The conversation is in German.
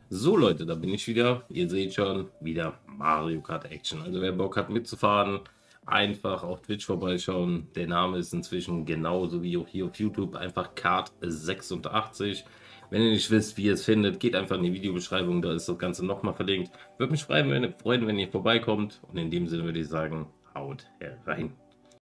So Leute, da bin ich wieder. Ihr seht schon, wieder Mario Kart Action. Also wer Bock hat mitzufahren, einfach auf Twitch vorbeischauen. Der Name ist inzwischen genauso wie auch hier auf YouTube, einfach Kart86. Wenn ihr nicht wisst, wie ihr es findet, geht einfach in die Videobeschreibung, da ist das Ganze nochmal verlinkt. Würde mich freuen, wenn ihr vorbeikommt. Und in dem Sinne würde ich sagen, haut rein.